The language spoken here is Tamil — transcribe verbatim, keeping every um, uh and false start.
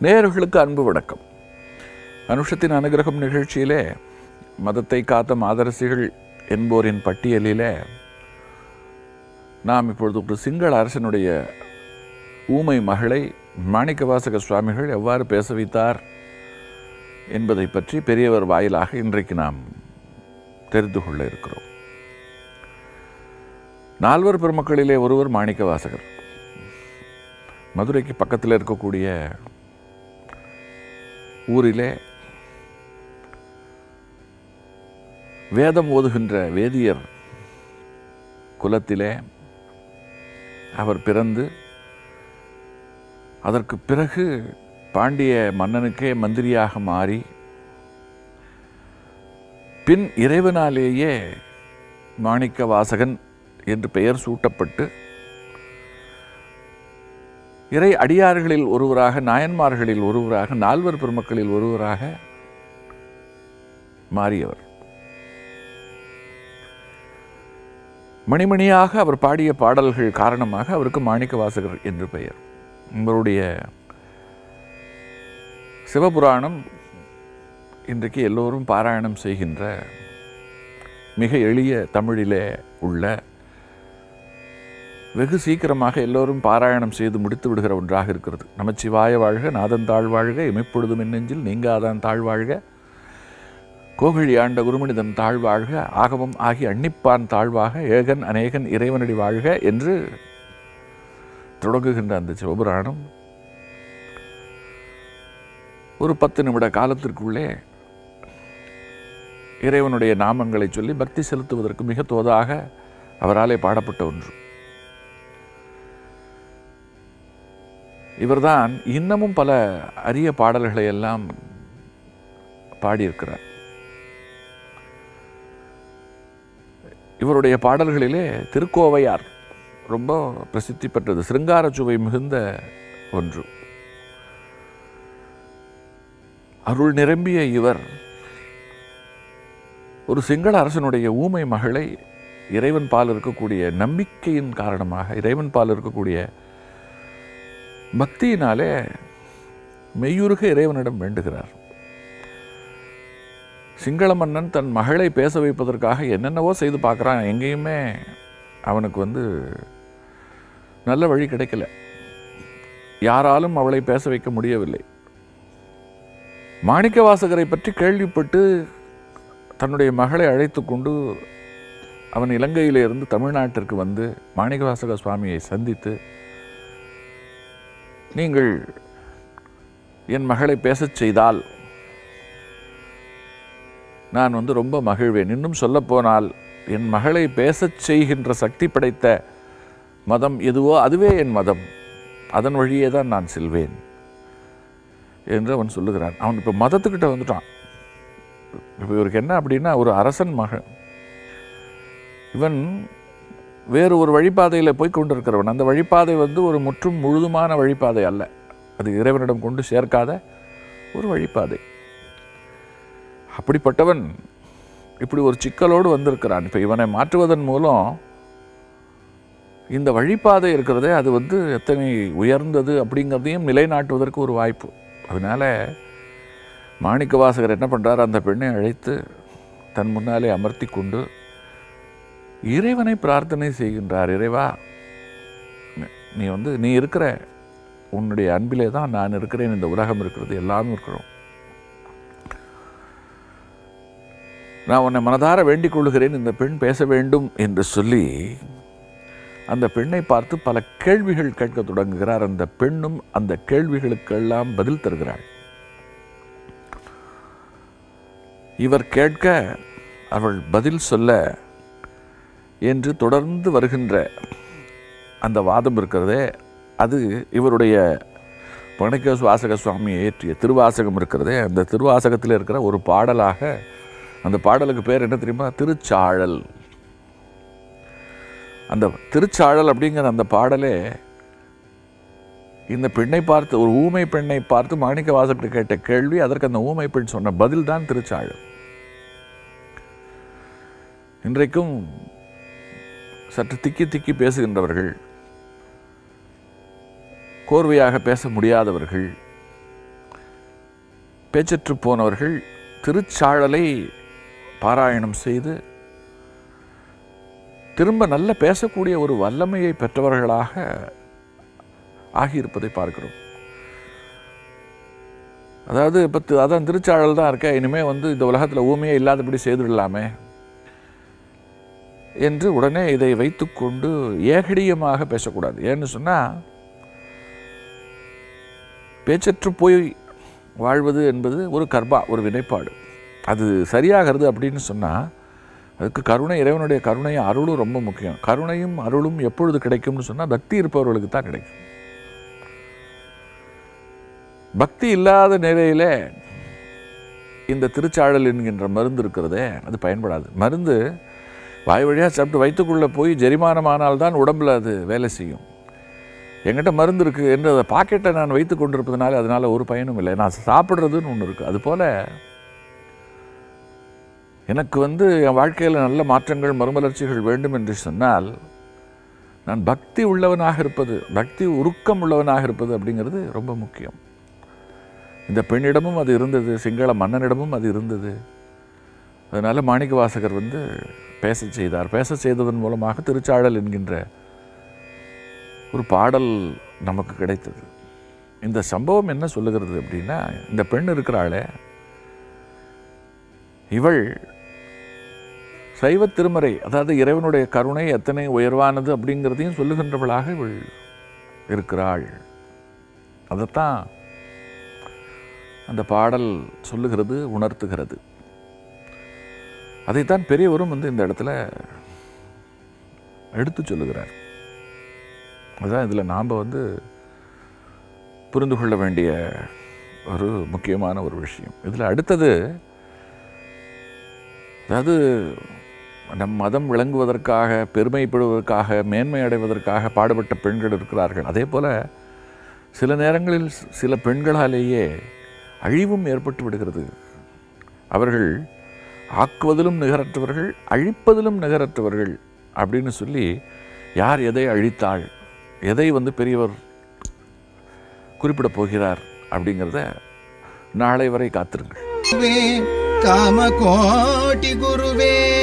நேயர்களுக்கு அன்பு வணக்கம். அனுஷத்தின் அனுகிரகம் நிகழ்ச்சியிலே மதத்தை காத்த மாதரசிகள் என்போரின் பட்டியலிலே நாம் இப்பொழுது ஒரு சிங்கள அரசனுடைய ஊமை மகளை மாணிக்கவாசக சுவாமிகள் எவ்வாறு பேச வைத்தார் என்பதை பற்றி பெரியவர் வாயிலாக இன்றைக்கு நாம் தெரிந்து கொள்ள இருக்கிறோம். நால்வர் பெருமக்களிலே ஒருவர் மாணிக்கவாசகர். மதுரைக்கு பக்கத்தில் இருக்கக்கூடிய ஊரிலே வேதம் ஓதுகின்ற வேதியர் குலத்திலே அவர் பிறந்து அதற்கு பிறகு பாண்டிய மன்னனுக்கே மந்திரியாக மாறி பின் இறைவனாலேயே மாணிக்கவாசகன் என்று பெயர் சூட்டப்பட்டு இறை அடியார்களில் ஒருவராக, நாயன்மார்களில் ஒருவராக, நால்வர் பெருமக்களில் ஒருவராக மாறியவர். மணிமணியாக அவர் பாடிய பாடல்கள் காரணமாக அவருக்கு மாணிக்கவாசகர் என்று பெயர். இவருடைய சிவபுராணம் இன்றைக்கு எல்லோரும் பாராயணம் செய்கின்ற மிக எளிய தமிழிலே உள்ள, வெகு சீக்கிரமாக எல்லோரும் பாராயணம் செய்து முடித்து விடுகிற ஒன்றாக இருக்கிறது. நமச்சிவாய வாழ்க, நாதன் தாழ்வாழ்க, இமைப்பொழுதும் மின்னெஞ்சில் நீங்காதான் தாழ்வாழ்க, கோகழி ஆண்ட குருமனிதன் தாழ்வாழ்க, ஆகமம் ஆகி அன்னிப்பான் தாழ்வாக, ஏகன் அநேகன் இறைவனடி வாழ்க என்று தொடங்குகின்ற அந்த சிவபுராணம் ஒரு பத்து நிமிட காலத்திற்குள்ளே இறைவனுடைய நாமங்களை சொல்லி பக்தி செலுத்துவதற்கு மிக தோதாக அவராலே பாடப்பட்ட ஒன்று. இவர்தான் இன்னமும் பல அரிய பாடல்களை எல்லாம் பாடியிருக்கிறார். இவருடைய பாடல்களிலே திருக்கோவையார் ரொம்ப பிரசித்தி பெற்றது, சிருங்கார சுவை மிகுந்த ஒன்று. அருள் நிரம்பிய இவர் ஒரு சிங்கள அரசனுடைய ஊமை மகளை இறைவன் பால் இருக்கக்கூடிய நம்பிக்கையின் காரணமாக, இறைவன் பால் இருக்கக்கூடிய பக்தியினாலே மெய்யுருக இறைவனிடம் வேண்டுகிறார். சிங்கள மன்னன் தன் மகளை பேச வைப்பதற்காக என்னென்னவோ செய்து பார்க்குறான். எங்கேயுமே அவனுக்கு வந்து நல்ல வழி கிடைக்கல. யாராலும் அவளை பேச வைக்க முடியவில்லை. மாணிக்கவாசகரை பற்றி கேள்விப்பட்டு தன்னுடைய மகளை அழைத்து கொண்டு அவன் இலங்கையிலிருந்து தமிழ்நாட்டிற்கு வந்து மாணிக்கவாசக சுவாமியை சந்தித்து, நீங்கள் என் மகளை பேசச் செய்தால் நான் வந்து ரொம்ப மகிழ்வேன். இன்னும் சொல்லப்போனால் என் மகளை பேசச் செய்கின்ற சக்தி படைத்த மதம் எதுவோ அதுவே என் மதம், அதன் வழியே தான் நான் செல்வேன் என்று அவன் சொல்லுகிறான். அவன் இப்போ மதத்துக்கிட்ட வந்துட்டான். இப்போ இவருக்கு என்ன அப்படின்னா, ஒரு அரசன் மகன், இவன் வேறு ஒரு வழிபாதையில் போய் கொண்டிருக்கிறவன். அந்த வழிபாதை வந்து ஒரு முற்றும் முழுதுமான வழிபாதை அல்ல, அது இறைவனிடம் கொண்டு சேர்க்காத ஒரு வழிபாதை. அப்படிப்பட்டவன் இப்படி ஒரு சிக்கலோடு வந்திருக்கிறான். இப்போ இவனை மாற்றுவதன் மூலம் இந்த வழிபாதை இருக்கிறதே அது வந்து எத்தனை உயர்ந்தது அப்படிங்கிறதையும் நிலைநாட்டுவதற்கு ஒரு வாய்ப்பு. அதனால மாணிக்கவாசகர் என்ன பண்ணுறார், அந்த பெண்ணை அழைத்து தன் முன்னாலே அமர்த்தி கொண்டு இறைவனை பிரார்த்தனை செய்கின்றார். இறைவா, நீ வந்து நீ இருக்கிற, உன்னுடைய அன்பிலே தான் நான் இருக்கிறேன், இந்த உலகம் இருக்கிறது, எல்லாமே இருக்கிறோம். நான் உன்னை மனதார வேண்டிக் கொள்கிறேன், இந்த பெண் பேச வேண்டும் என்று சொல்லி அந்த பெண்ணை பார்த்து பல கேள்விகள் கேட்க தொடங்குகிறார். அந்த பெண்ணும் அந்த கேள்விகளுக்கெல்லாம் பதில் தருகிறாள். இவர் கேட்க அவள் பதில் சொல்ல என்று தொடர்ந்து வருகின்ற அந்த வாதம் இருக்கிறதே, அது இவருடைய மாணிக்கவாசக சுவாமி ஏற்றிய திருவாசகம் இருக்கிறதே, அந்த திருவாசகத்தில் இருக்கிற ஒரு பாடலாக. அந்த பாடலுக்கு பேர் என்ன தெரியுமா? திருச்சாழல். அந்த திருச்சாழல் அப்படிங்கிற அந்த பாடலே இந்த பெண்ணை பார்த்து, ஒரு ஊமை பெண்ணை பார்த்து மாணிக்கவாசகர் கேட்ட கேள்வி, அதற்கு அந்த ஊமை பெண் சொன்ன பதில் தான் திருச்சாழல். இன்றைக்கும் சற்று திக்கி திக்கி பேசுகின்றவர்கள், கோர்வையாக பேச முடியாதவர்கள், பேச்சற்று போனவர்கள் திருச்சாழலை பாராயணம் செய்து திரும்ப நல்ல பேசக்கூடிய ஒரு வல்லமையை பெற்றவர்களாக ஆகியிருப்பதை பார்க்கிறோம். அதாவது இப்போ அதான் திருச்சாழல் தான் இருக்க, இனிமேல் வந்து இந்த உலகத்தில் ஊமையே இல்லாதபடி செய்துவிடலாமே என்று உடனே இதை வைத்துக்கொண்டு ஏகடியமாக பேசக்கூடாது. ஏன்னு சொன்னால் பேச்சற்று போய் வாழ்வது என்பது ஒரு கர்மா, ஒரு வினைப்பாடு. அது சரியாகிறது அப்படின்னு சொன்னால் அதுக்கு கருணை, இறைவனுடைய கருணையும் அருளும் ரொம்ப முக்கியம். கருணையும் அருளும் எப்பொழுது கிடைக்கும்னு சொன்னால் பக்தி இருப்பவர்களுக்கு தான் கிடைக்கும். பக்தி இல்லாத நிலையில் இந்த திருச்சாழல் என்கின்ற மருந்து இருக்கிறதே அது பயன்படாது. மருந்து வாய் வழியாக சாப்பிட்டு வயிற்றுக்குள்ளே போய் ஜெரிமானமானால்தான் உடம்பில் அது வேலை செய்யும். என்கிட்ட மருந்து இருக்குது என்று அதை பாக்கெட்டை நான் வைத்து கொண்டிருப்பதுனால அதனால் ஒரு பயனும் இல்லை. நான் சாப்பிட்றதுன்னு ஒன்று இருக்குது. அதுபோல் எனக்கு வந்து என் வாழ்க்கையில் நல்ல மாற்றங்கள், மறுமலர்ச்சிகள் வேண்டும் என்று சொன்னால் நான் பக்தி உள்ளவனாக இருப்பது, பக்தி உருக்கம் உள்ளவனாக இருப்பது அப்படிங்கிறது ரொம்ப முக்கியம். இந்த பெண்ணிடமும் அது இருந்தது, சிங்கள மன்னனிடமும் அது இருந்தது. அதனால் மாணிக்க வாசகர் வந்து பேச செய்தார். பேச செய்ததன் மூலமாக திருச்சாழல் என்கின்ற ஒரு பாடல் நமக்கு கிடைத்தது. இந்த சம்பவம் என்ன சொல்லுகிறது அப்படின்னா, இந்த பெண் இருக்கிறாளே இவள் சைவ திருமறை, அதாவது இறைவனுடைய கருணை எத்தனை உயர்வானது அப்படிங்கிறதையும் சொல்லுகின்றவளாக இவள் இருக்கிறாள். அதைத்தான் அந்த பாடல் சொல்லுகிறது, உணர்த்துகிறது. அதைத்தான் பெரியவரும் வந்து இந்த இடத்துல எடுத்து சொல்லுகிறார். அதுதான் இதில் நாம் வந்து புரிந்து கொள்ள வேண்டிய ஒரு முக்கியமான ஒரு விஷயம். இதில் அடுத்தது, அதாவது நம் மதம் விளங்குவதற்காக, பெருமைப்படுவதற்காக, மேன்மை அடைவதற்காக பாடுபட்ட பெண்கள் இருக்கிறார்கள். அதே போல் சில நேரங்களில் சில பெண்களாலேயே அழிவும் ஏற்பட்டு விடுகிறது. அவர்கள் ஆக்குவதிலும் நிகரற்றவர்கள், அழிப்பதிலும் நிகரற்றவர்கள் அப்படின்னு சொல்லி யார் எதை அழித்தாள், எதை வந்து பெரியவர் குறிப்பிட போகிறார் அப்படிங்கிறத நாளை வரை காத்திருங்கள். காம கோட்டி குருவே